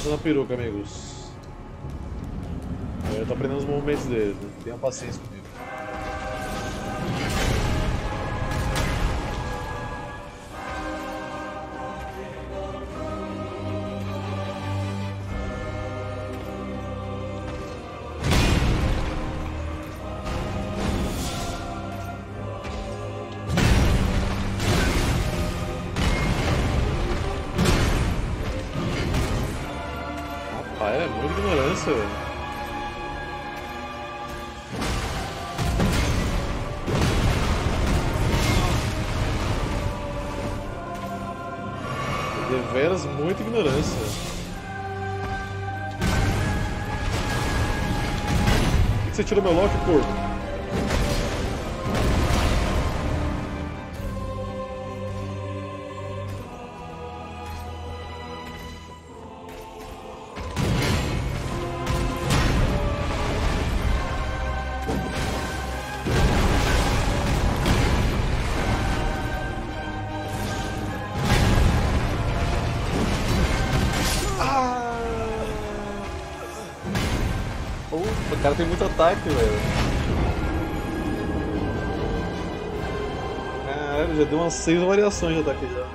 passando a peruca, amigos. Eu tô aprendendo os movimentos dele. Tenham paciência comigo. Rapaz, é muita ignorância, velho. Deveras muita ignorância. Por que você tirou meu lock, porco? O cara tem muito ataque, velho. Caralho, já deu umas 6 variações de ataque já.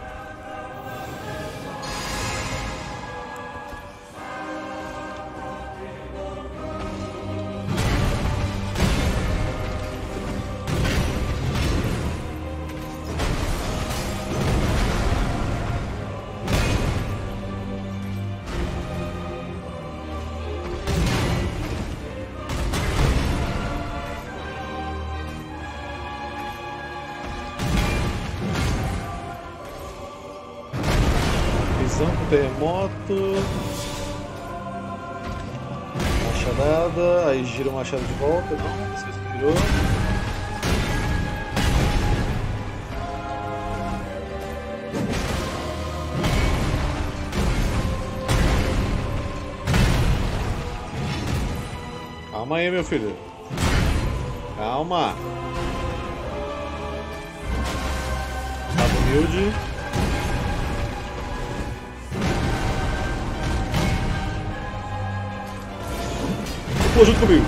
Terremoto. Machadada. Aí gira o machado de volta. Não, esqueci que virou. Calma aí, meu filho. Calma. Tá humilde. Pô, junto comigo.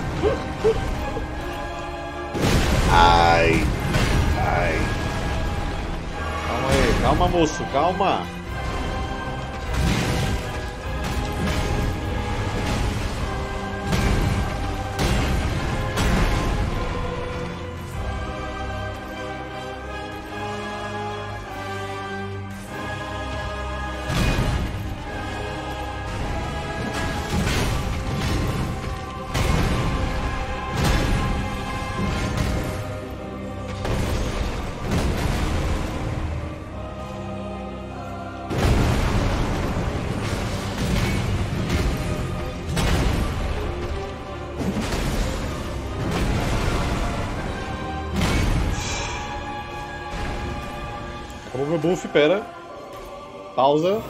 Ai. Ai. Calma aí, calma, moço, calma. Acabou meu buff, pera. Pausa.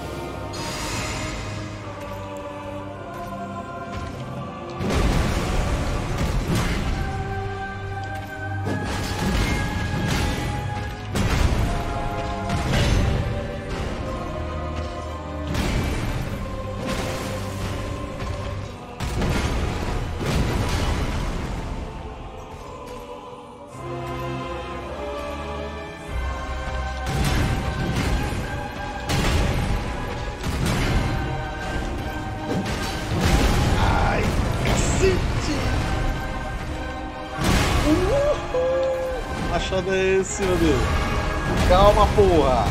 Machado é esse, meu Deus? Calma, porra!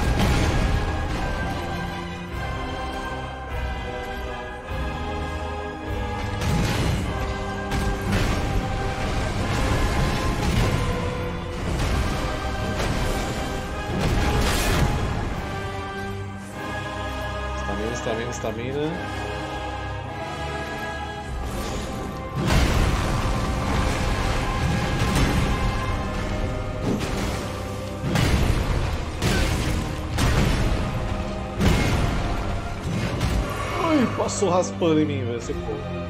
Estamina. Ai, passou raspando em mim, velho, esse povo.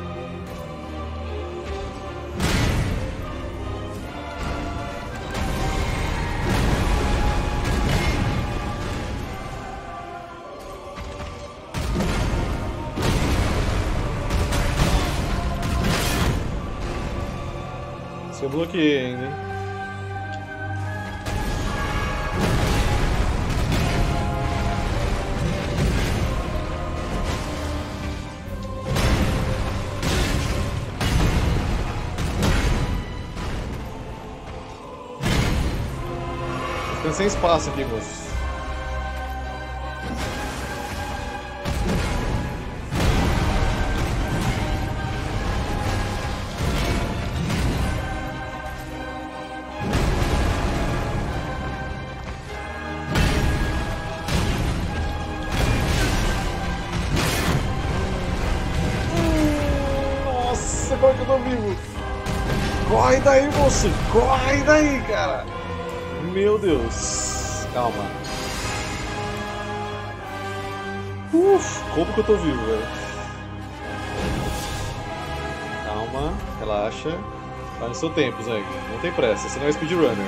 eu bloqueei ainda, hein? Tô ficando sem espaço aqui, moço. Como é que eu tô vivo? Corre daí, moço! Corre daí, cara! Meu Deus! Calma. Como que eu tô vivo, velho? Calma, relaxa. Vai no seu tempo, Zang. Não tem pressa, senão é speedrunner.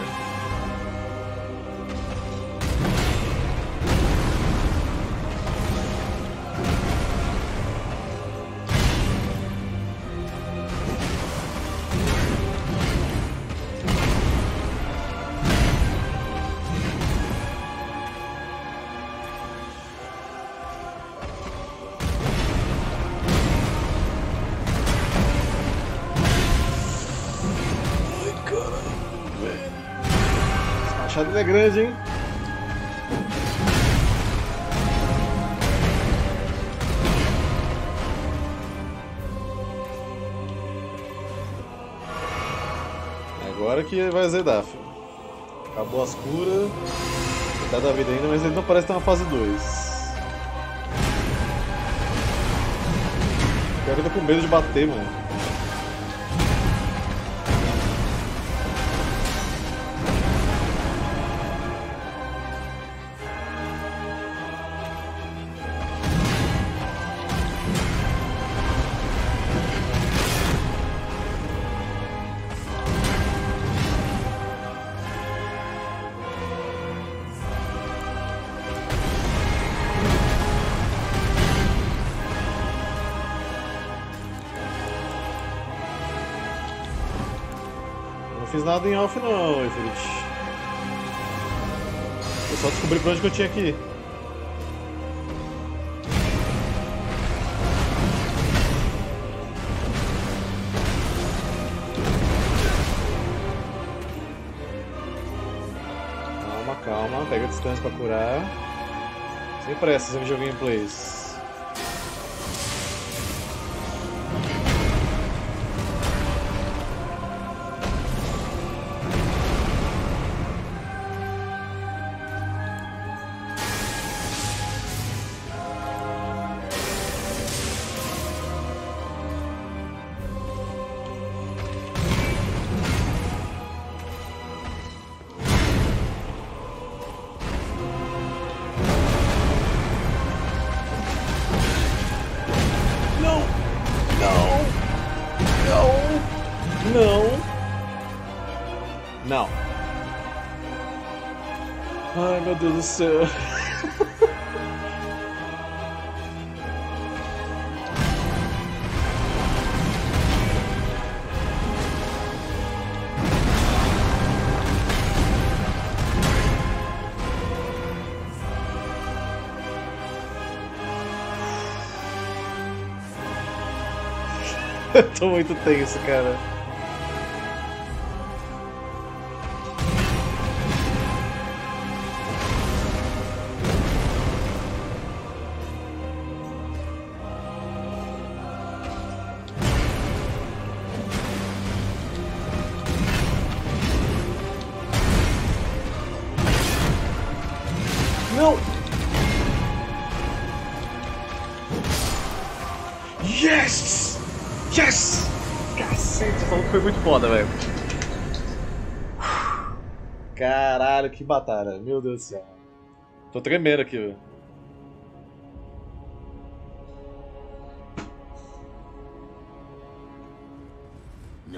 A machada é grande, hein? Agora que vai azedar, filho. Acabou as curas. Tá da vida ainda, mas ele não parece ter uma fase 2. Pior que eu tô com medo de bater, mano. Não fiz nada em off não, Ifrit. Eu só descobri pra onde que eu tinha que ir. Calma, calma. Pega a distância pra curar. Sem pressa, sem videogame plays. Não. Ai, meu Deus do céu. Eu tô muito tenso, cara. Não! Yes! Yes! Cacete, esse maluco foi muito foda, velho. Caralho, que batalha. Meu Deus do céu. Tô tremendo aqui, velho. No.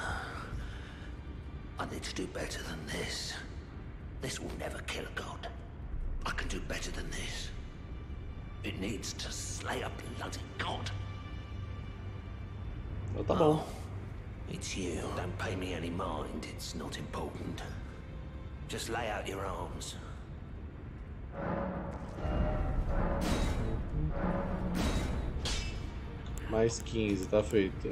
I need to do better than this. This will never kill a god. I can do better than this. It needs to slay a bloody god. Então tá bom. It's you. Don't pay me any mind. It's not important. Just lay out your arms. Mais 15, tá feito.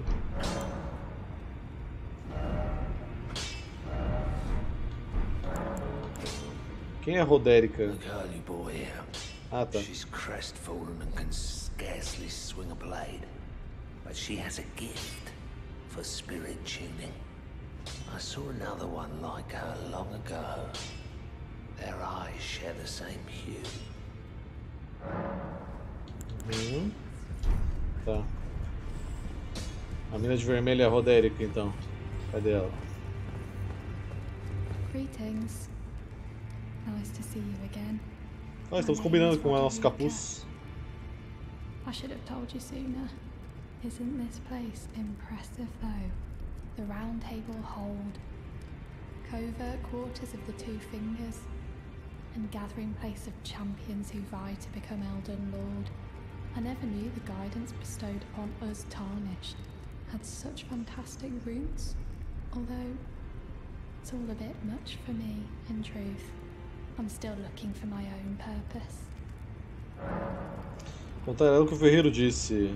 Quem é a Roderica? The curly boy here. Ah, tá. She's crestfallen and can scarcely swing a blade. But she has a gift for spirit tuning. I saw another one like her long ago. Their eyes share the same hue. Tá. A mina de vermelho é a Roderica, então. Cadê ela? Greetings. Nice to see you again. Ah, estamos combinando com nossos capuz. I should have told you sooner. Isn't this place impressive though? The Round Table Hold, covert quarters of the Two Fingers, and gathering place of champions who vie to become Elden Lord. I never knew the guidance bestowed upon us Tarnished had such fantastic roots, although it's all a bit much for me, in truth. I'm still looking for my own purpose. Contará o que o ferreiro disse.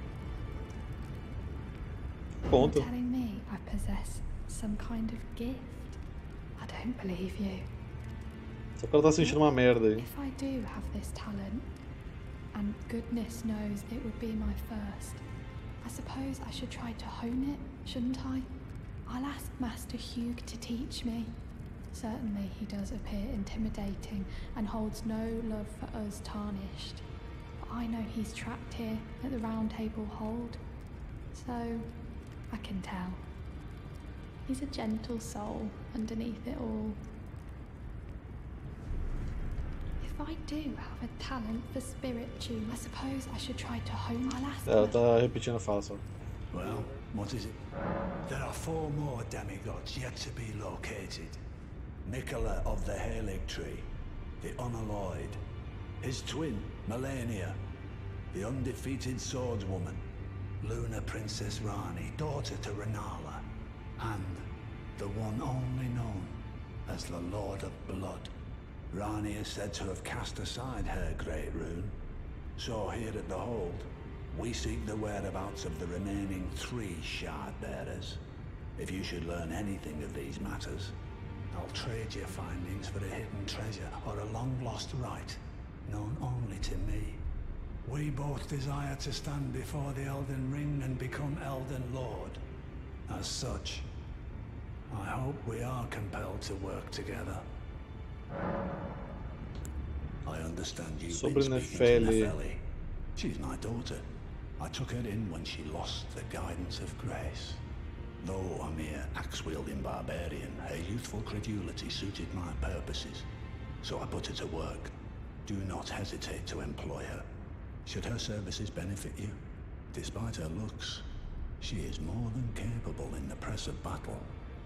Ponto. You're telling me I possess some kind of gift? I don't believe you. Só que ela tá sentindo uma merda aí. If I do have this talent, and goodness knows it would be my first, I suppose I should try to hone it, shouldn't I? I'll ask Master Hugh to teach me. Certainly he does appear intimidating and holds no love for us Tarnished. But I know he's trapped here at the Round Table Hold, so I can tell. He's a gentle soul underneath it all. If I do have a talent for spirit tune, I suppose I should try to hone my last. Ela tá repetindo a fala só. Well, what is it? There are 4 more demigods yet to be located. Nicola of the Halig Tree, the Unalloyed, his twin, Melania, the undefeated swordswoman, Luna Princess Rani, daughter to Renala, and the one only known as the Lord of Blood. Rani is said to have cast aside her great rune, so here at the Hold, we seek the whereabouts of the remaining 3 shard bearers. If you should learn anything of these matters, I'll trade your findings for a hidden treasure or a long-lost right, known only to me. We both desire to stand before the Elden Ring and become Elden Lord. As such, I hope we are compelled to work together. I understand you've been speaking to Nefeli. She's my daughter. I took her in when she lost the guidance of grace. Though a mere axe-wielding barbarian, her youthful credulity suited my purposes, so I put her to work. Do not hesitate to employ her. Should her services benefit you, despite her looks, she is more than capable in the press of battle.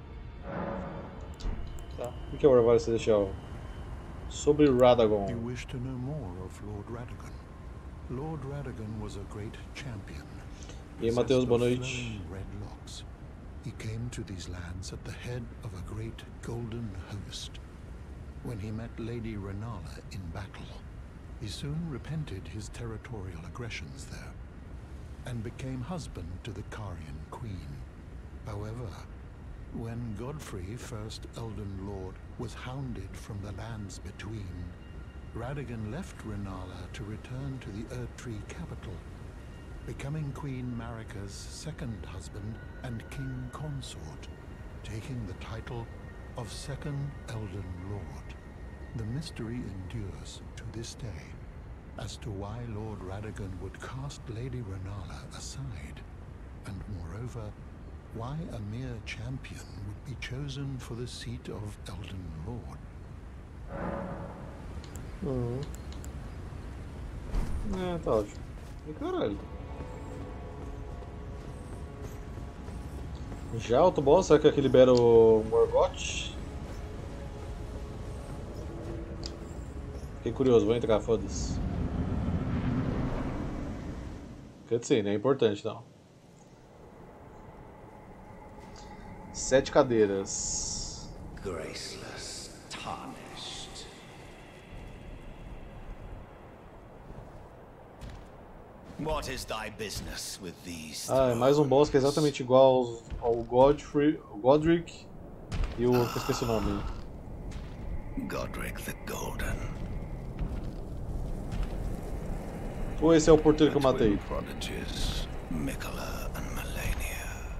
Tá. O que agora vai ser deixar sobre Radagon? You wish to know more of Lord Radagon. Lord Radagon was a great champion. E aí, Matheus, boa noite. Flowing red locks. He came to these lands at the head of a great golden host. When he met Lady Renala in battle, he soon repented his territorial aggressions there, and became husband to the Carian queen. However, when Godfrey, first Elden Lord, was hounded from the lands between, Radagon left Renala to return to the Erdtree capital, becoming Queen Marika's second husband and king consort, taking the title of Second Elden Lord. The mystery endures to this day as to why Lord Radagon would cast Lady Renala aside, and moreover, why a mere champion would be chosen for the seat of Elden Lord. Tá ótimo. E caralho. Já alto boss, será que aqui libera o Morgoth? Fiquei curioso, vou entrar, foda-se. Cutscene, é importante não. 7 cadeiras. Graceless, tarnished. What is thy business with these? Ah, é mais um boss que é exatamente igual ao Godric e o que eu esqueci o nome. Godric the Golden. Ou esse é o porteiro que eu matei? Prodigies, Miquella and Malenia.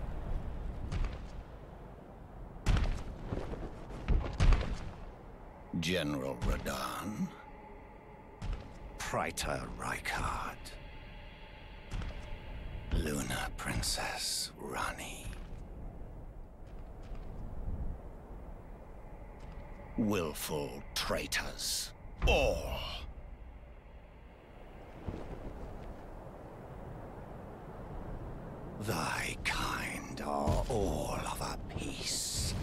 General Radahn. Praetor Rykard. Luna Princess Rani. Willful traitors, all. Thy kind are all of a piece.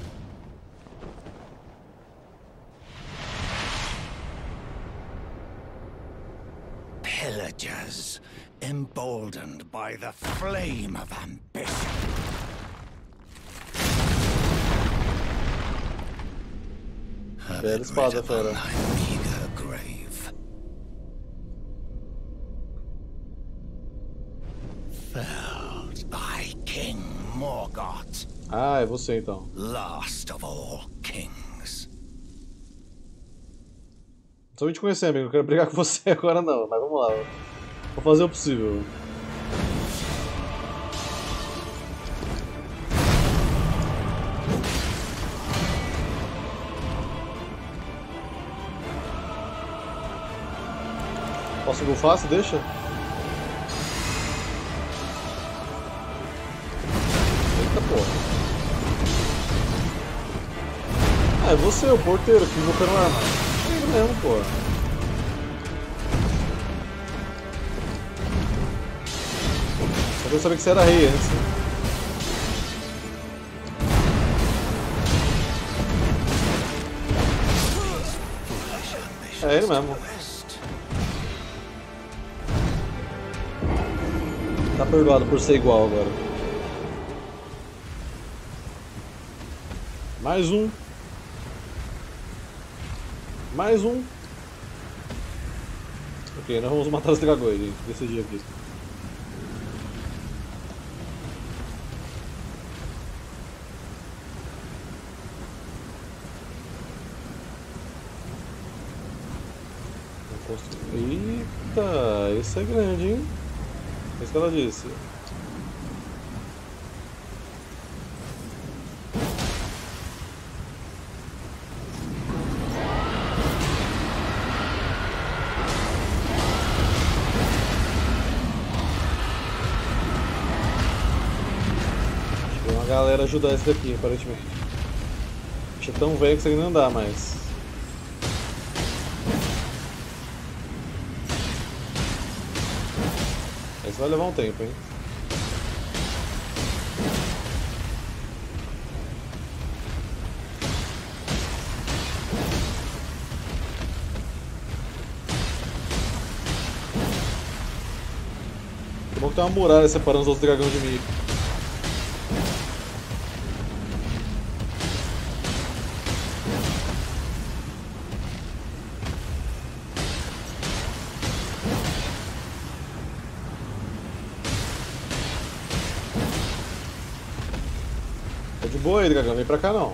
Pillagers, emboldened by the flame of ambition. Bela espada, fera. Thy meager grave. Felled by King Morgoth. Ah, é você então. Last of all kings. Só me te conhecer, amigo. Não quero brigar com você agora não, mas vamos lá. Vou fazer o possível. Posso golfar? Se deixa? Eita porra. Ah, é você, o porteiro, que invocou no armário. É ele mesmo, porra. Só que eu sabia que você era rei antes. É ele mesmo. Tá perdoado por ser igual agora. Mais um. Mais um. Ok, nós vamos matar os dragões, gente. Decidi aqui. Eita, esse é grande, hein? É isso que ela disse. Tem uma galera ajudar esse daqui, aparentemente. Acho tão velho que isso aí não dá mais. Isso vai levar um tempo, hein? É bom que tem uma muralha separando os outros dragões de mim. Tá de boa aí, dragão, vem pra cá não.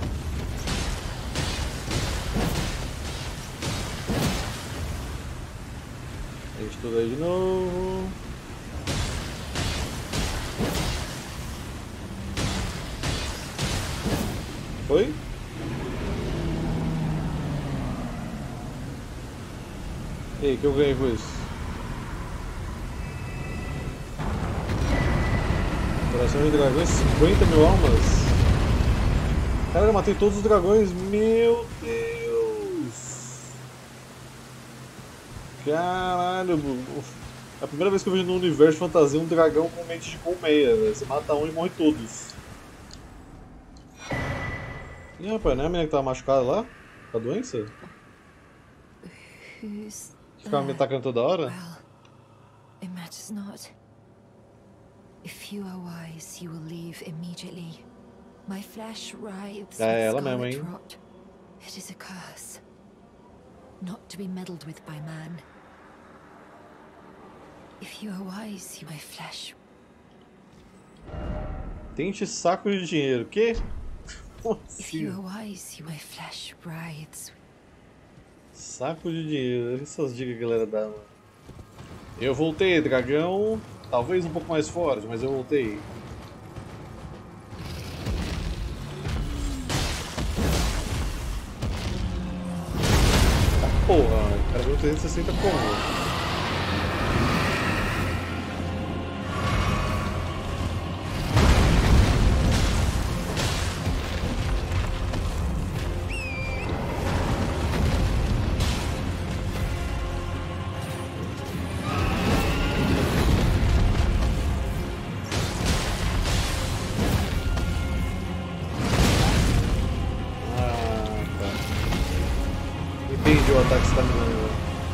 Enche tudo aí de novo. Foi? E aí, o que eu ganhei com isso? Coração de dragões, 50 mil almas. Cara, eu matei todos os dragões, meu Deus! Caralho, é a primeira vez que eu vejo no universo de fantasia um dragão com mente de colmeia, velho. Você mata um e morre todos. Ih, rapaz, não é a menina que tava machucada lá? Com a doença? Que ficava me atacando toda hora? Well, it matters not. If you are wise, you will leave immediately. My flesh writhes É with ela mesmo, scarlet hein? rot. It is a curse, not to be meddled with by man. If you are wise, you my flesh. Tente saco de dinheiro. Que? If you are wise, you my flesh writhes. Saco de dinheiro. Essas dicas que a galera dá, mano. Eu voltei, dragão. Talvez um pouco mais forte, mas eu voltei. Porra, o cara deu 360 como? Entendi o ataque que você tá me dando.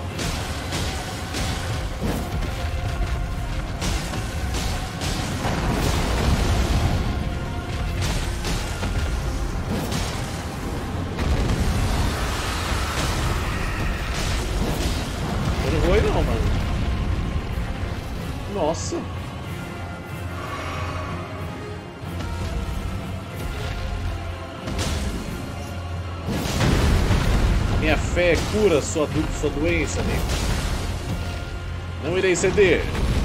Eu não vou aí não, mano. Nossa. Minha fé cura sua doença, amigo. Não irei ceder.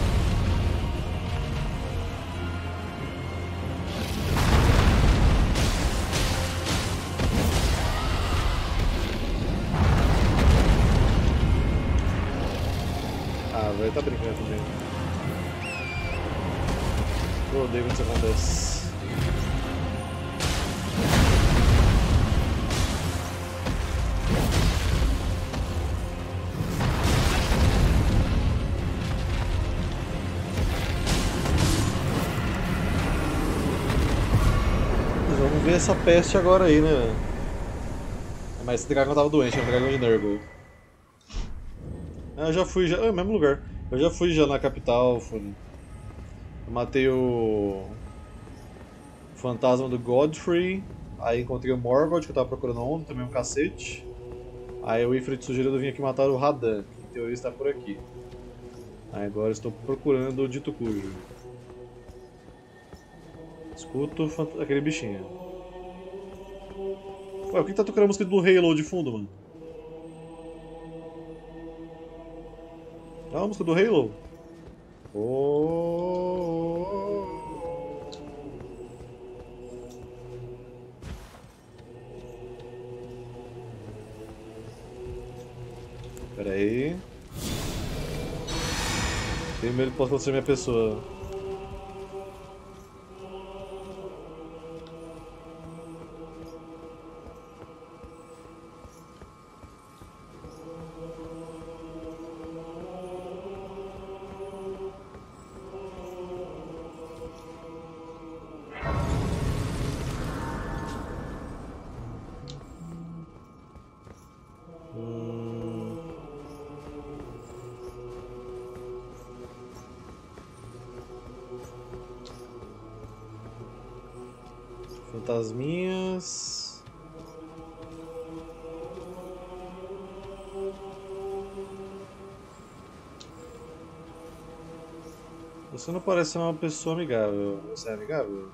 Ah, velho, tá brincando comigo. Eu odeio quando isso acontece. Vamos ver essa peste agora aí, né? Mas esse dragão tava doente, é um dragão de Nurgle. Ah, eu já fui, já. É o mesmo lugar. Eu já fui já na capital, fui. Eu matei o fantasma do Godfrey. Aí encontrei o Morgoth, que eu tava procurando ontem, também um cacete. Aí o Ifrit sugeriu eu vir aqui matar o Radan, que em teoria está por aqui. Aí agora estou procurando o Dito Cujo. Escuto aquele bichinho. Ué, o que tá tocando a música do Halo de fundo, mano? É a música do Halo? Oh. Pera aí. Tenho medo que possa acontecer minha pessoa. Fantasminhas. Você não parece ser uma pessoa amigável. Você é amigável?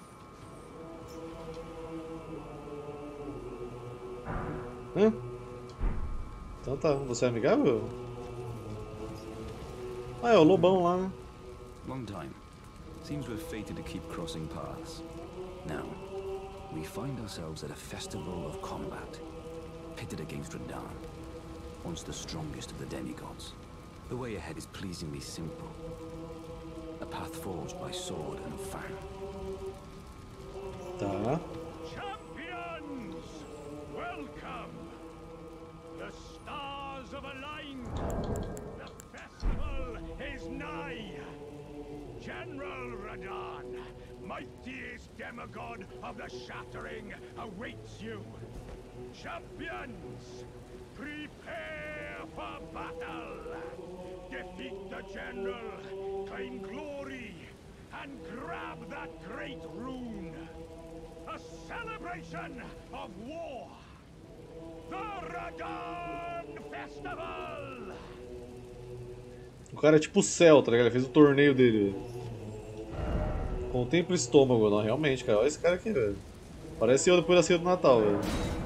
Hã? Então tá, você é amigável? Ah, é o lobão lá, né? Long time. Seems we're fated to keep crossing paths. Now, we find ourselves at a festival of combat, pitted against Radahn, once the strongest of the demigods. The way ahead is pleasingly simple. A path forged by sword and fang. Tá. Champions! Welcome! The stars have aligned! The festival is nigh! General Radahn, mightiest demigod of the Shattering, awaits you! Champions! Prepare for battle! Defeat the General, claim glory, and grab that great rune! celebration of war. The Radahn Festival. O cara é tipo o céu, tá ligado? Ele fez o torneio dele. Contempla o estômago, não, realmente, cara. Olha esse cara aqui, velho. Parece eu depois da ceia do Natal, velho.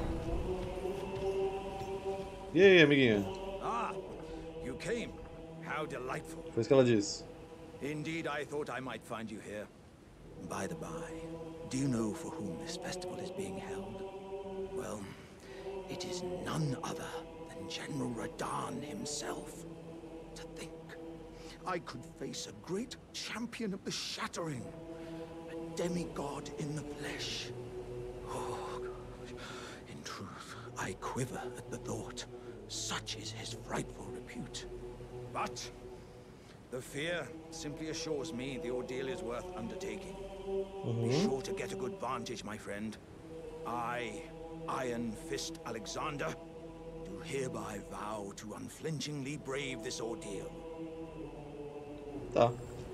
E aí, amiguinha? Ah, you came. How delightful. Foi isso que ela disse. Indeed, I thought I might find you here. By the by, do you know for whom this festival is being held? Well, it is none other than General Radahn himself. To think, I could face a great champion of the Shattering, a demigod in the flesh. Oh, in truth, I quiver at the thought. Such is his frightful repute. But the fear simply assures me the ordeal is worth undertaking. Be sure to get a good vantage, my friend. I, Iron Fist Alexander, do hereby vow to unflinchingly brave this ordeal. Tá.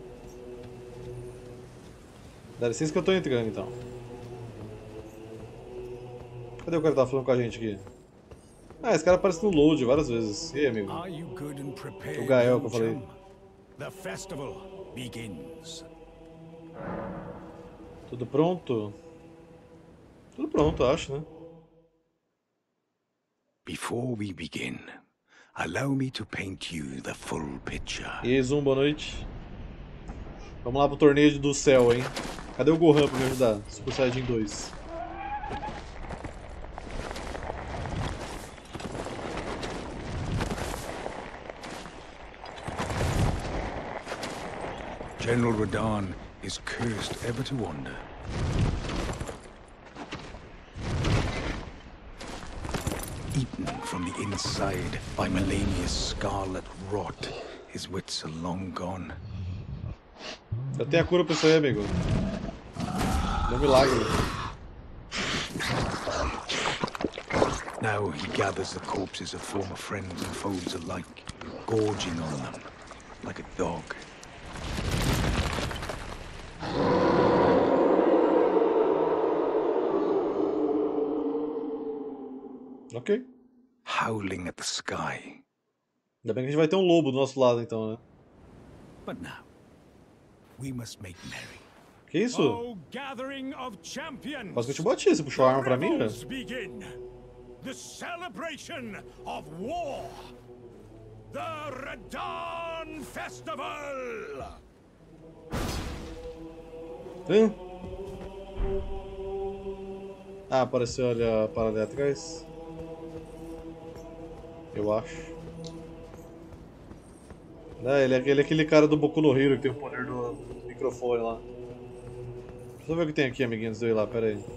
Dá licença que eu tô entrando, então. Cadê o cara que tá falando com a gente aqui? Ah, esse cara aparece no load várias vezes. E aí, amigo? O Gael que eu falei. The festival begins. Tudo pronto? Tudo pronto, acho, né? Before we begin, allow me to paint you the full picture. E aí, Zoom, boa noite. Vamos lá pro torneio do céu, hein? Cadê o Gohan pra me ajudar? Super Saiyajin 2. General Radahn is cursed ever to wander. Eaten from the inside by Melania's scarlet rot, his wits are long gone. Eu tenho a cura pra isso aí, amigo. Meu milagre. Now he gathers the corpses of former friends and foes alike, gorging on them like a dog. Ok. Howling at the sky. Ainda bem que a gente vai ter um lobo do nosso lado, então, né? But now, we must make merry. Que isso? Oh, gathering of champions. Quase que eu te bati, você puxou a arma pra mim, né? Begin. The celebration of war. The Radahn Festival. Ah, apareceu ali a parada ali atrás. Eu acho. É, ele é aquele cara do Boku no Hero que tem o poder do microfone lá. Deixa eu ver o que tem aqui, amiguinhos, antes de eu ir lá, pera aí.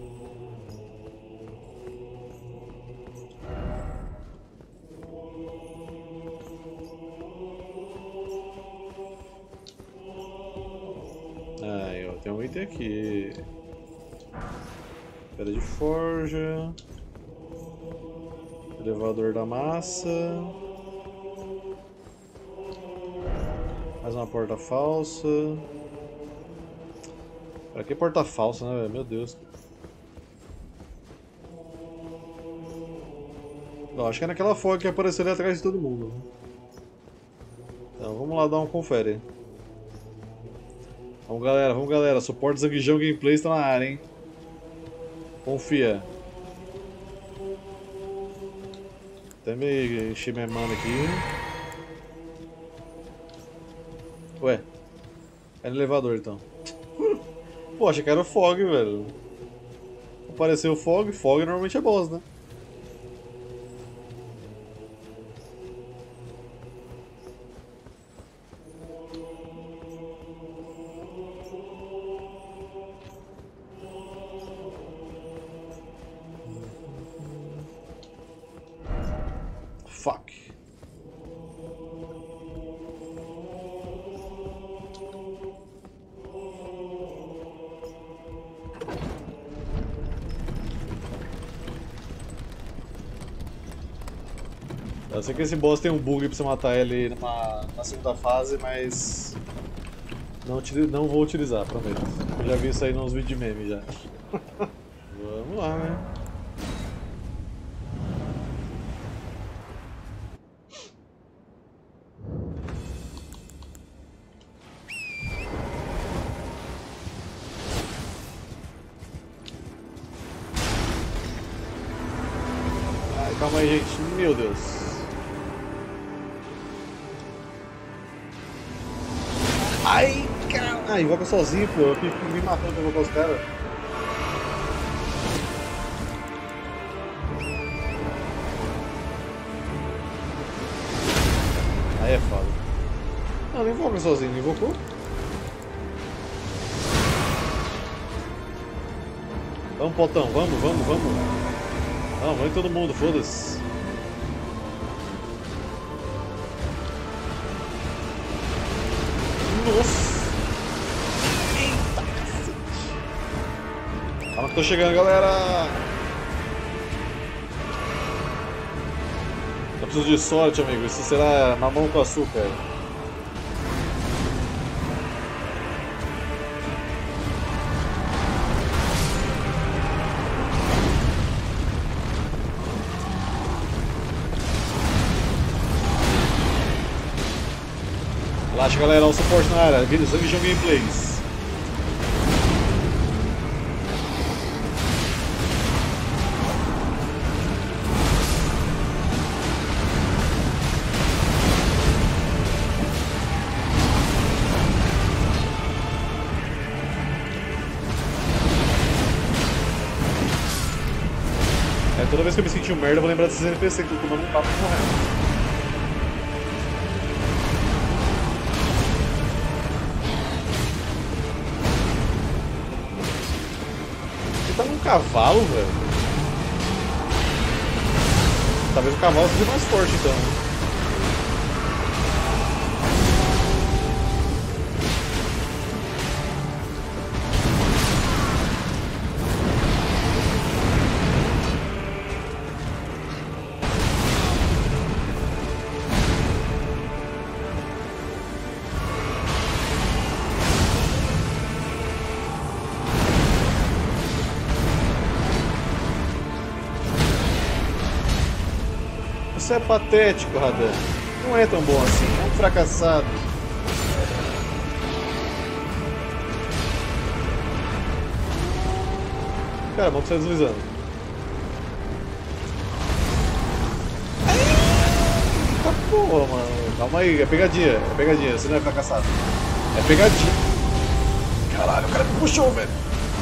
Aí, ó, tem um item aqui. Pedra de forja. Elevador da massa. Mais uma porta falsa. Pra que porta falsa, né, velho? Meu Deus. Não, acho que é naquela foto que apareceu ali atrás de todo mundo. Então vamos lá dar um confere. Vamos galera. Suporte Zanguijão Gameplay está na área, hein? Confia. Até me encher minha mana aqui. Ué. É no elevador então. Pô, achei que era o Fog, velho. Apareceu o Fog. Fog normalmente é boss, né? Fuck. Eu sei que esse boss tem um bug pra você matar ele na segunda fase, mas não vou utilizar, prometo. Eu já vi isso aí nos vídeos de meme já. Vamos. Calma aí, gente. Meu Deus. Ai, cara. Ah, invoca sozinho, pô. Eu fico me matando pra invocar os caras. Aí é foda. Não, não invoca sozinho, não invocou? Vamos, potão, vamos. Não, vamos todo mundo, foda-se. Nossa! Eita, cacete! Calma que tô chegando, galera! Eu preciso de sorte, amigo. Isso será mamão com açúcar. Relaxa, galera, o suporte na área, Zangijon Gameplays. Toda vez que eu me sentir um merda, eu vou lembrar desses NPC que eu tô tomando um papo morrendo. Cavalo, velho. Talvez o cavalo seja mais forte, então. Você é patético, Radan. Não é tão bom assim, é um fracassado. Cara, vamos sair deslizando. Eita porra, mano. Calma aí, é pegadinha, você não é fracassado. É pegadinha. Caralho, o cara me puxou, velho.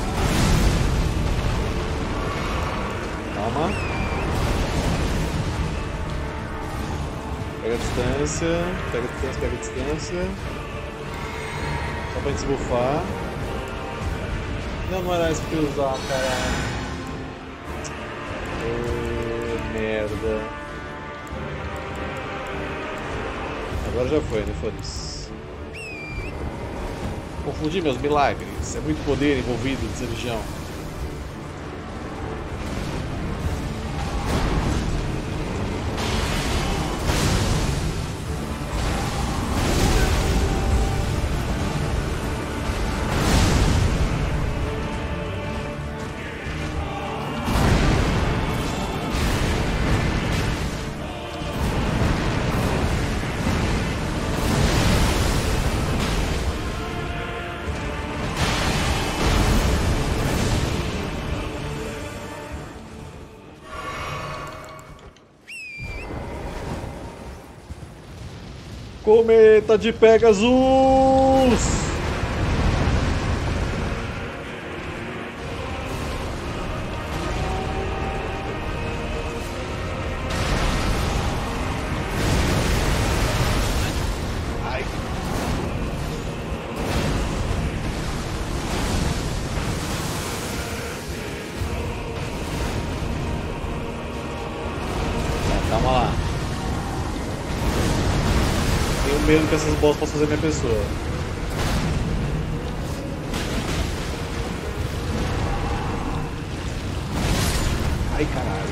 Calma. Pega a distância, pega a distância. Só pra gente se bufar. Não era isso que eu ia usar, caralho. Merda. Agora já foi, né? Foda-se. Confundi meus milagres. É muito poder envolvido nessa religião. Cometa de Pegasus! Ai. Calma lá. Tenho medo que essas bolas possam fazer minha pessoa. Ai, caralho.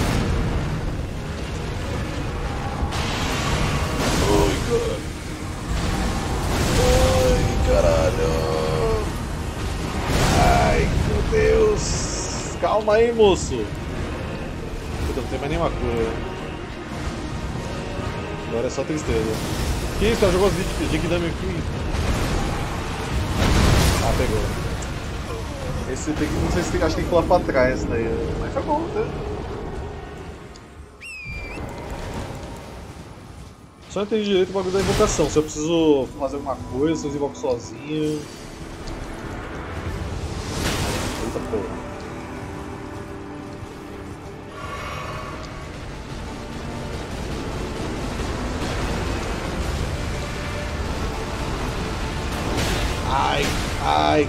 Ai, caralho. Ai, meu Deus. Calma aí, moço. Puta, não tem mais nenhuma cura. Agora é só tristeza. Que isso, cara? Jogou as Genkidama aqui. Ah, pegou. Esse tem que. Não sei se tem, acho que tem que pular pra trás daí. Mas foi bom, né? só não entendi direito o bagulho da invocação. Se eu preciso fazer alguma coisa, se eu invoco sozinho. Eita porra. Ai, ai.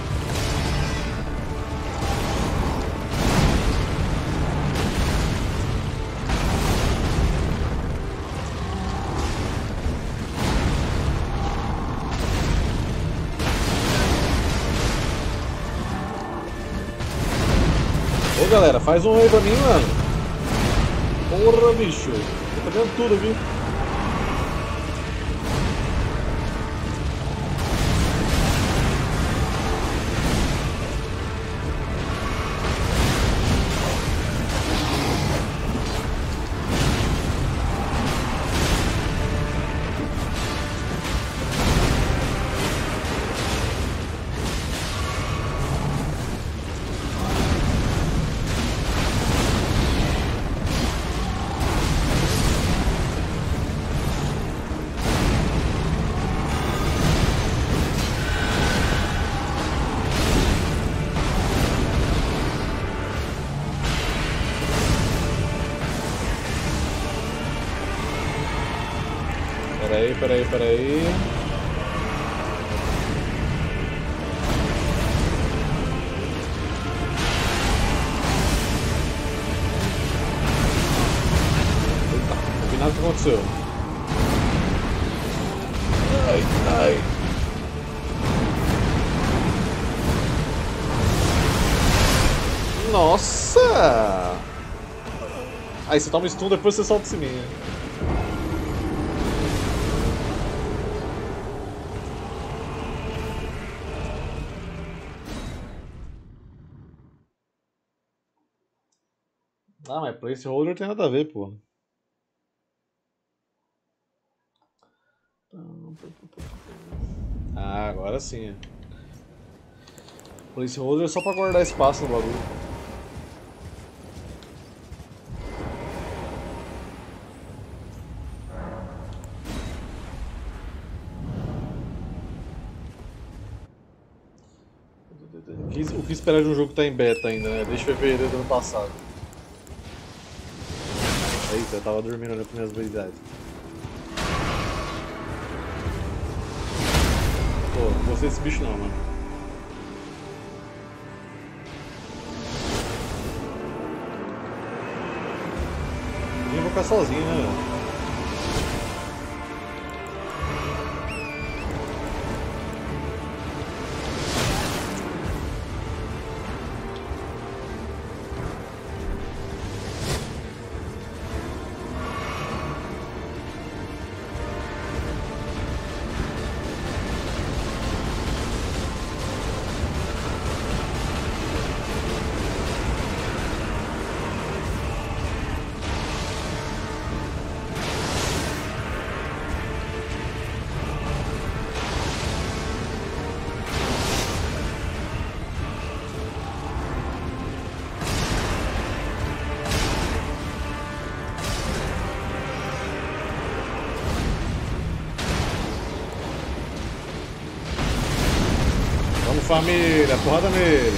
Ô galera, faz um aí pra mim, mano. Porra, bicho. Eu tô vendo tudo aqui. Peraí. Eita, não vi nada que aconteceu. Ai. Nossa! Aí você toma stun, depois você solta esse minion. Ah, mas placeholder tem nada a ver, pô. Ah, agora sim. Placeholder é só pra guardar espaço no bagulho. O que esperar de um jogo que tá em beta ainda, né? Desde fevereiro do ano passado. Eita, eu tava dormindo olhando para minhas habilidades. Pô, não gostei desse bicho não, mano. Eu vou ficar sozinho, né, velho? Família, porrada nele.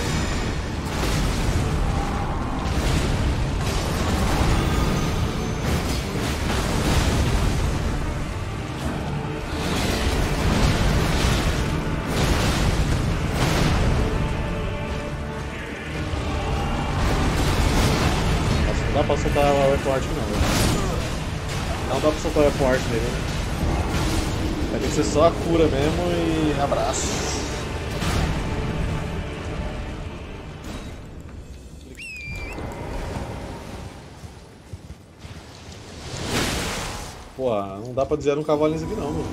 Nossa, não dá pra soltar o Weapon Art não, velho. Não dá pra soltar o Weapon Art nele, né? Vai ter que ser só a cura mesmo e abraço. Pô, não dá pra dizer um cavalo nisso aqui não, mano.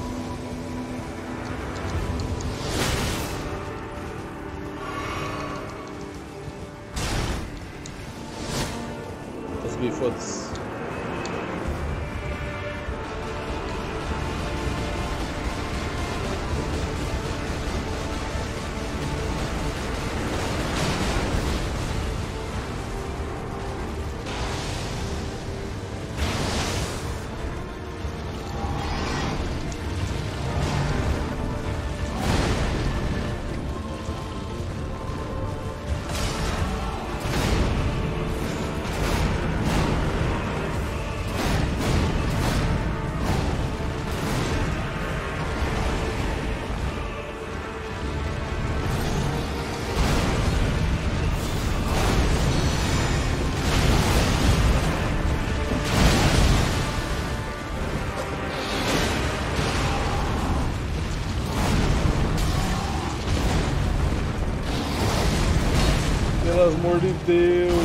Consegui, foda-se. amor de Deus.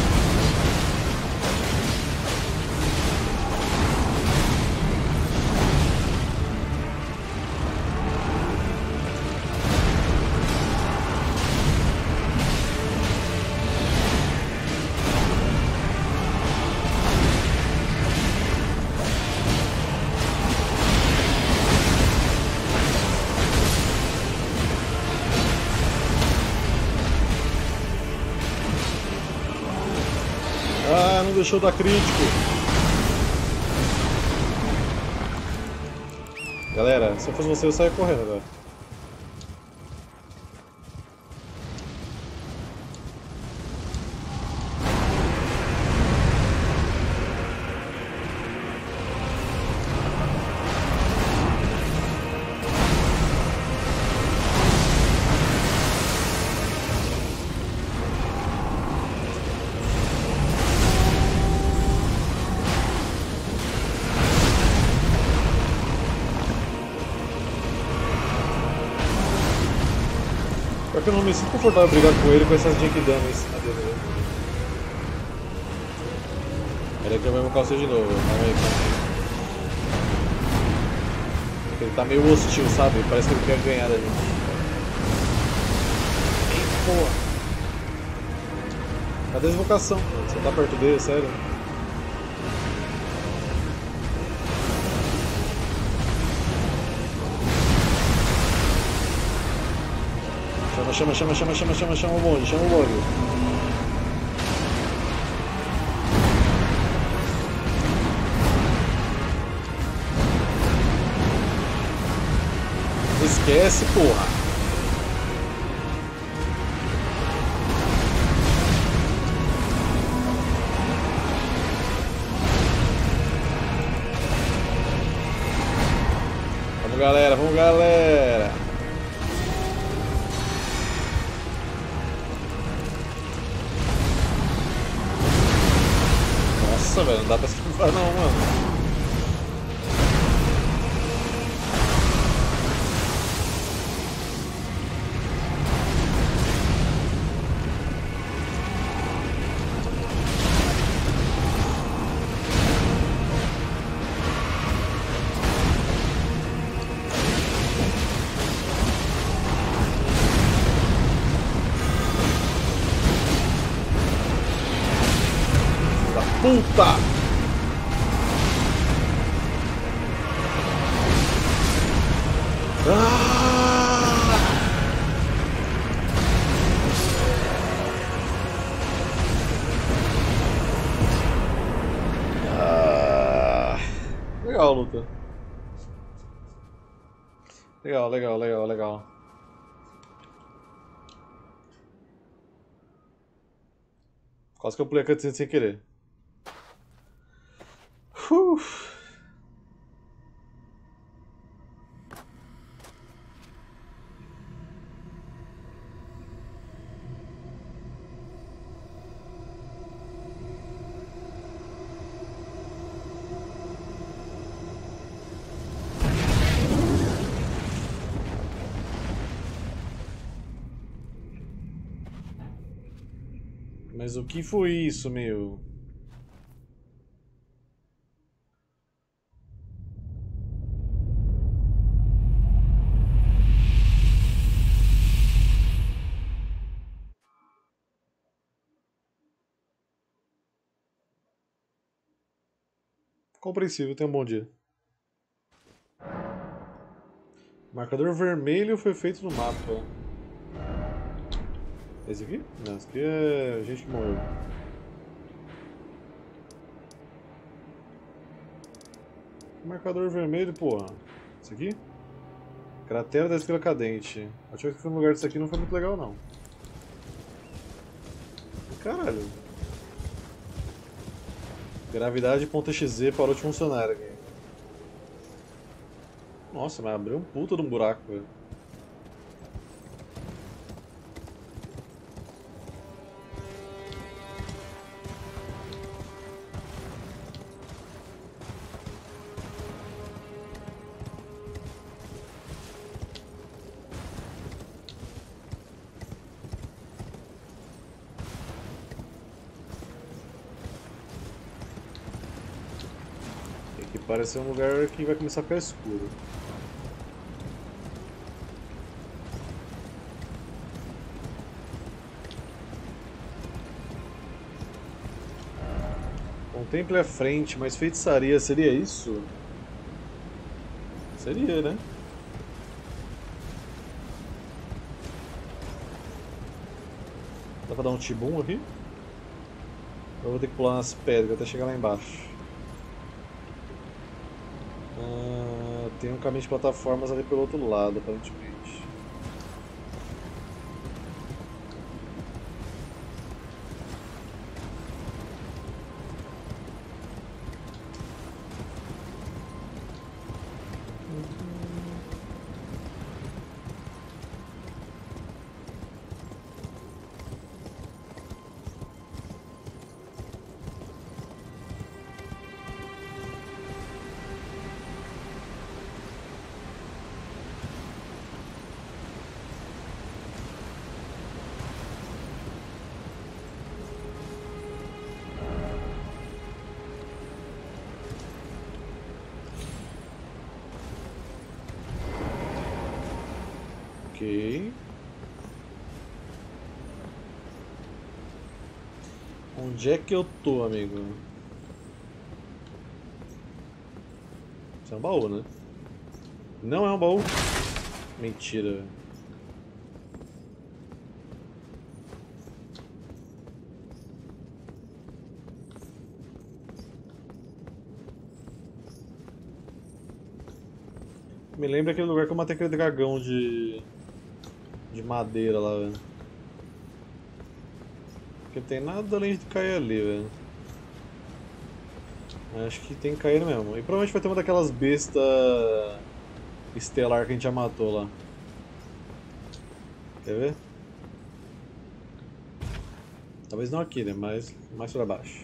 Ah, não deixou dar crítico. Galera, se eu fosse você, eu saia correndo agora. Eu não me sinto confortável brigar com ele com essas Genkidama em cima dele. Peraí que eu vou me calçar de novo. Calma aí, calma aí. Ele tá meio hostil, sabe? Parece que ele quer ganhar da gente. Eita porra! Cadê a invocação? Você tá perto dele, sério? Chama o bonde, chama o bonde. Esquece, porra. Vamos, galera, vamos, galera. Nossa, velho, não dá pra esquivar não, mano. Puta! Legal a luta. Legal. Quase que eu pulei a cutscene sem querer. Mas o que foi isso, meu? Compreensível, tenha um bom dia. Marcador vermelho foi feito no mapa. Esse aqui? Não, esse aqui é gente que morreu. Marcador vermelho, porra. Esse aqui? Cratera da Estrela Cadente. A última vez que fui no lugar disso aqui não foi muito legal, não. Caralho. Gravidade.exe parou de funcionar aqui. Nossa, mas abriu um puta de um buraco, velho. parece ser um lugar que vai começar a ficar escuro. Contemple a frente, mas feitiçaria seria isso? Seria, né? Dá pra dar um tibum aqui? Eu vou ter que pular nas pedras até chegar lá embaixo. Tem um caminho de plataformas ali pelo outro lado, aparentemente. Ok. Onde é que eu tô, amigo? Isso é um baú, né? Não é um baú. Mentira. Me lembra aquele lugar que eu matei aquele dragão de madeira lá, velho. Porque tem nada além de cair ali, velho. Acho que tem que cair mesmo. E provavelmente vai ter uma daquelas bestas estelar que a gente já matou lá. Quer ver? Talvez não aqui, né? Mas mais pra baixo.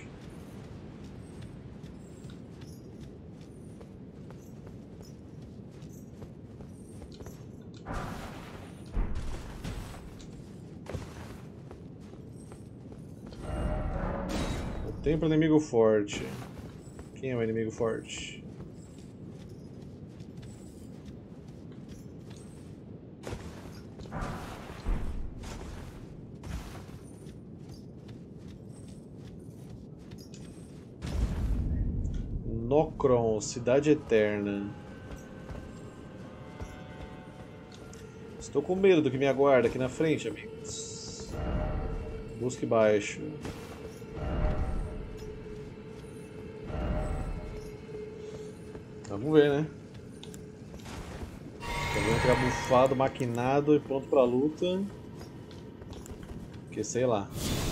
Templo inimigo forte. Quem é o inimigo forte? Nokron, Cidade Eterna. Estou com medo do que me aguarda aqui na frente, amigos. Busque baixo. Vamos ver, né? Vamos entrar bufado, maquinado e pronto pra luta. Porque sei lá.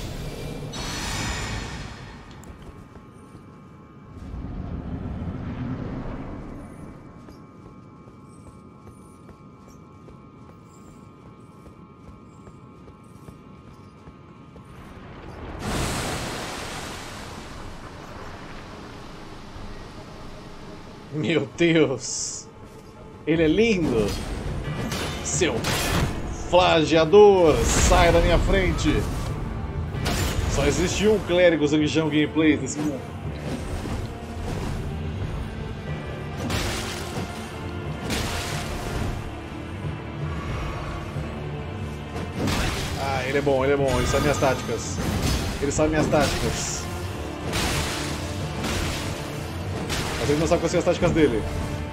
Meu Deus! Ele é lindo! Seu flageador! Sai da minha frente! Só existe um clérigo zanguijão gameplay nesse mundo. Ah, ele é bom, ele sabe minhas táticas. Ele sabe minhas táticas. Mas ele não sabe quais são as táticas dele.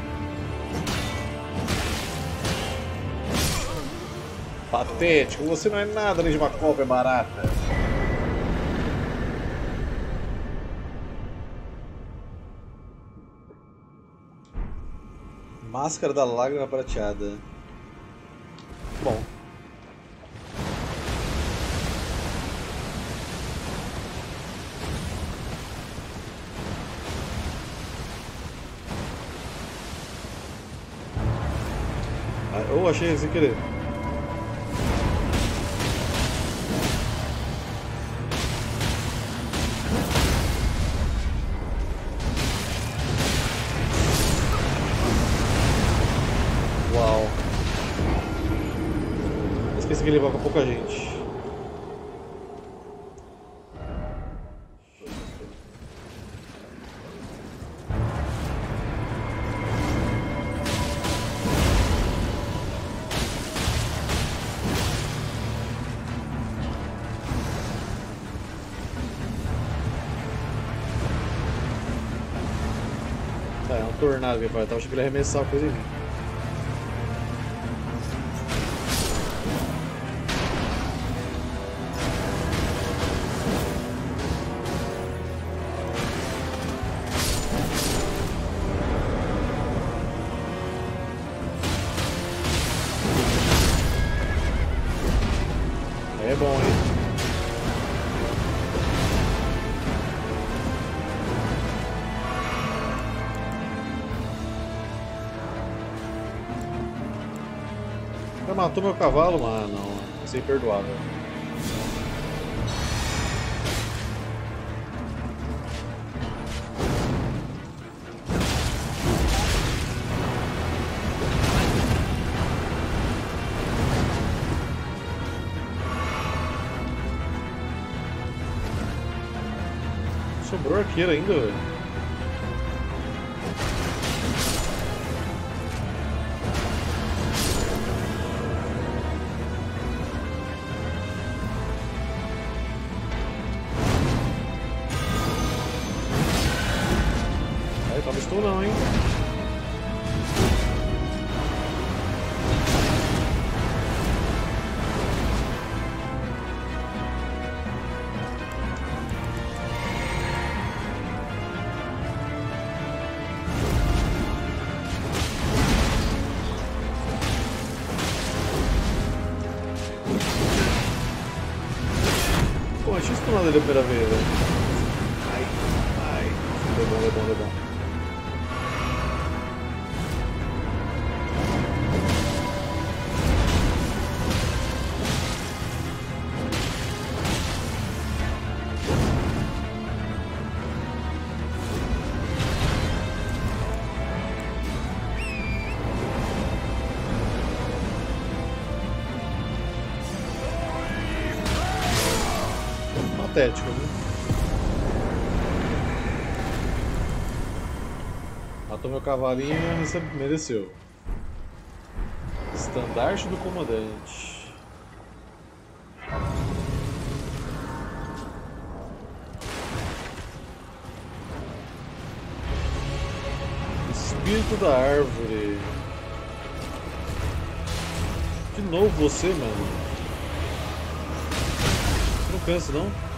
Patético, você não é nada além de uma cópia barata. Máscara da Lágrima Prateada. Bom. Oh, achei sem querer. Uau. Esqueci que ele vai com pouca gente. Tá, é um tornado que ele faz. Eu achei que ele ia arremessar a coisa em mim. É bom, hein? Já matou meu cavalo, mano. Não, isso é imperdoável. Sobrou arqueiro ainda, velho. Aí, tava estou não, hein? Pô, tinha estunado ele a primeira vez, velho. Ai, ai. Deu bom, deu bom, deu bom. Patético, viu? Matou meu cavalinho e você mereceu. Estandarte do comandante. Espírito da árvore. De novo você, mano. Você não cansa, não?